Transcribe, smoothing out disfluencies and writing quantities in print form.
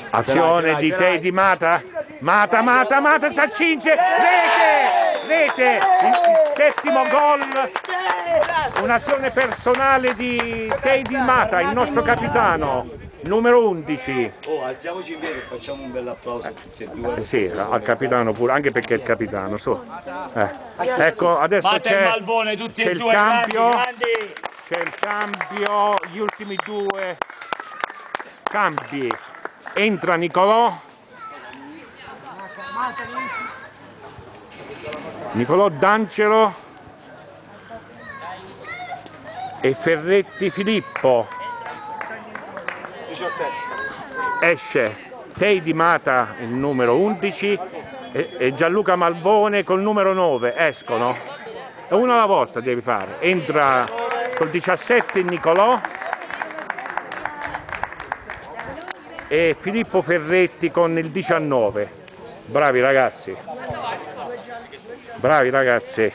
Azione di Teddy Mata. Mata si accinge. Rete. Il settimo gol. Un'azione personale di Teddy Mata, il nostro capitano, numero 11. Oh, alziamoci in piedi e facciamo un bel applauso a tutti e due. Sì, al capitano pure, anche perché è il capitano. Ecco, adesso c'è il cambio. C'è il cambio, gli ultimi due cambi. Entra Nicolò D'Angelo e Ferretti Filippo. 17. Esce Teddy Mata, il numero 11, e Gianluca Malvone col numero 9. Escono. E uno alla volta devi fare. Entra col 17 Nicolò e Filippo Ferretti con il 19. Bravi ragazzi. Bravi ragazzi.